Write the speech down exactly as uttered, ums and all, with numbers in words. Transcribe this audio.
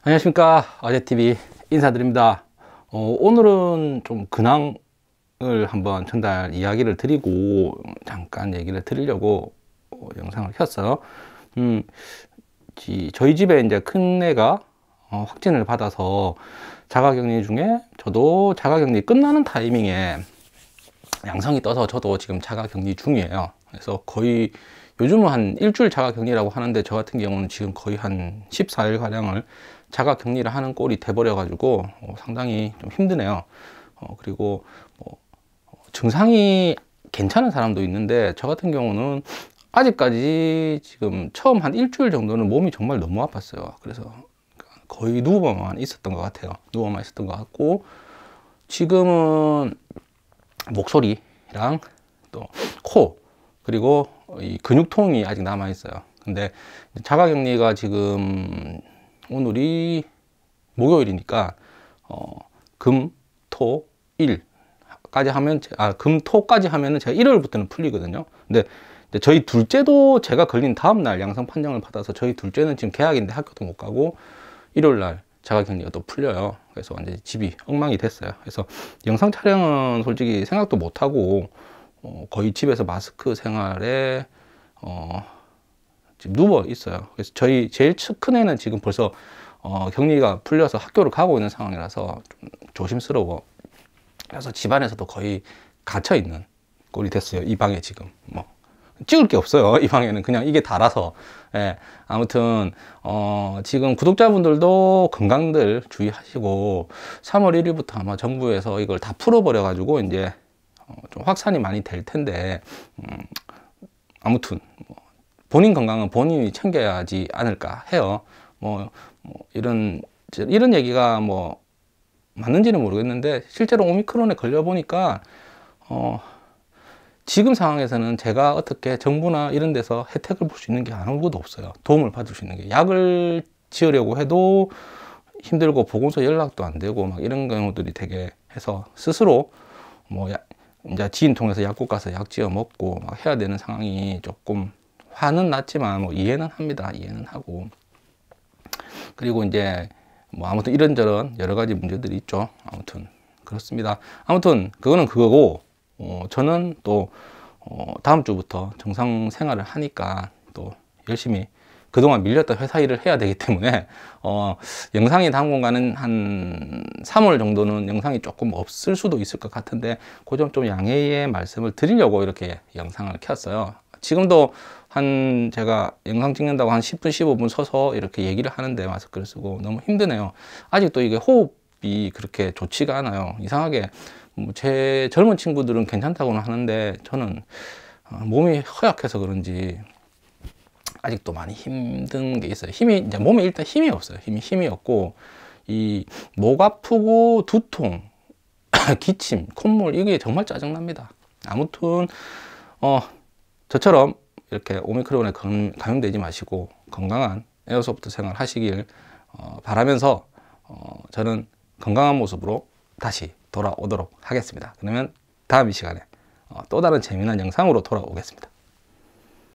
안녕하십니까. 어제티비 인사드립니다. 어, 오늘은 좀 근황을 한번 전달 이야기를 드리고 잠깐 얘기를 드리려고 어, 영상을 켰어요. 음, 지, 저희 집에 이제 큰애가 어, 확진을 받아서 자가격리 중에 저도 자가격리 끝나는 타이밍에 양성이 떠서 저도 지금 자가격리 중이에요. 그래서 거의 요즘은 한 일주일 자가격리라고 하는데 저 같은 경우는 지금 거의 한 십사 일 가량을 자가격리를 하는 꼴이 돼버려 가지고 어, 상당히 좀 힘드네요. 어, 그리고 뭐, 어, 증상이 괜찮은 사람도 있는데 저 같은 경우는 아직까지 지금 처음 한 일주일 정도는 몸이 정말 너무 아팠어요. 그래서 거의 누워만 있었던 것 같아요. 누워만 있었던 것 같고, 지금은 목소리랑 또 코, 그리고 이 근육통이 아직 남아 있어요. 근데 자가격리가 지금 오늘이 목요일이니까 어, 금, 토, 일까지 하면 아, 금, 토까지 하면은 제가 일요일부터는 풀리거든요. 근데 저희 둘째도 제가 걸린 다음 날 양성 판정을 받아서 저희 둘째는 지금 개학인데 학교도 못 가고 일요일 날 자가격리가 또 풀려요. 그래서 완전히 집이 엉망이 됐어요. 그래서 영상 촬영은 솔직히 생각도 못 하고 어, 거의 집에서 마스크 생활에 어, 지금 누워 있어요. 그래서 저희 제일 큰 애는 지금 벌써 어, 격리가 풀려서 학교를 가고 있는 상황이라서 좀 조심스러워. 그래서 집안에서도 거의 갇혀 있는 꼴이 됐어요. 이 방에 지금 뭐 찍을 게 없어요. 이 방에는 그냥 이게 달아서. 예, 아무튼 어, 지금 구독자분들도 건강들 주의하시고 삼월 일일부터 아마 정부에서 이걸 다 풀어버려 가지고 이제 어, 좀 확산이 많이 될 텐데 음, 아무튼 뭐 본인 건강은 본인이 챙겨야지 않을까 해요. 뭐, 뭐 이런 이런 얘기가 뭐 맞는지는 모르겠는데 실제로 오미크론에 걸려 보니까 어, 지금 상황에서는 제가 어떻게 정부나 이런 데서 혜택을 볼 수 있는 게 아무것도 없어요. 도움을 받을 수 있는 게. 약을 지으려고 해도 힘들고 보건소 연락도 안 되고 막 이런 경우들이 되게 해서 스스로 뭐 야, 이제 지인 통해서 약국 가서 약 지어 먹고 막 해야 되는 상황이 조금 화는 났지만 뭐 이해는 합니다. 이해는 하고. 그리고 이제 뭐 아무튼 이런저런 여러 가지 문제들이 있죠. 아무튼 그렇습니다. 아무튼 그거는 그거고 어, 저는 또 어, 다음 주부터 정상 생활을 하니까 또 열심히 그동안 밀렸던 회사 일을 해야 되기 때문에 어, 영상이 당분간은 한 삼월 정도는 영상이 조금 없을 수도 있을 것 같은데 그 점 좀 양해의 말씀을 드리려고 이렇게 영상을 켰어요. 지금도 한 제가 영상 찍는다고 한 십 분 십오 분 서서 이렇게 얘기를 하는데 마스크를 쓰고 너무 힘드네요. 아직도 이게 호흡이 그렇게 좋지가 않아요. 이상하게 제 젊은 친구들은 괜찮다고는 하는데 저는 몸이 허약해서 그런지 아직도 많이 힘든 게 있어요. 힘이 이제 몸에 일단 힘이 없어요. 힘이 힘이 없고 이 목 아프고 두통, 기침, 콧물 이게 정말 짜증납니다. 아무튼 어 저처럼 이렇게 오미크론에 감염되지 마시고 건강한 에어소프트 생활 하시길 어, 바라면서 어, 저는 건강한 모습으로 다시 돌아오도록 하겠습니다. 그러면 다음 이 시간에 어, 또 다른 재미난 영상으로 돌아오겠습니다.